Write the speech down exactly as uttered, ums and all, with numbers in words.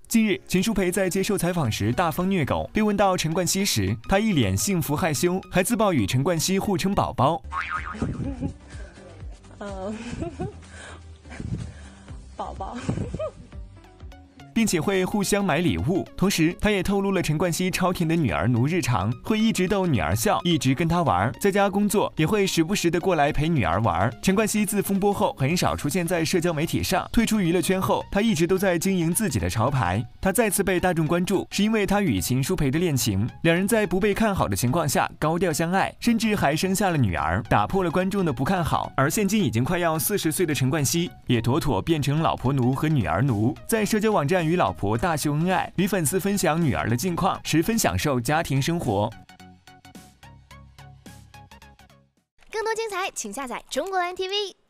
近日，秦舒培在接受采访时大方虐狗，被问到陈冠希时，他一脸幸福害羞，还自曝与陈冠希互称宝宝。 嗯，宝宝。 并且会互相买礼物，同时他也透露了陈冠希超甜的女儿奴日常，会一直逗女儿笑，一直跟她玩，在家工作也会时不时的过来陪女儿玩。陈冠希自风波后很少出现在社交媒体上，退出娱乐圈后，他一直都在经营自己的潮牌。他再次被大众关注，是因为他与秦舒培的恋情，两人在不被看好的情况下高调相爱，甚至还生下了女儿，打破了观众的不看好。而现今已经快要四十岁的陈冠希，也妥妥变成老婆奴和女儿奴，在社交网站与老婆大秀恩爱，与粉丝分享女儿的近况，十分享受家庭生活。 更多精彩，请下载中国蓝 T V。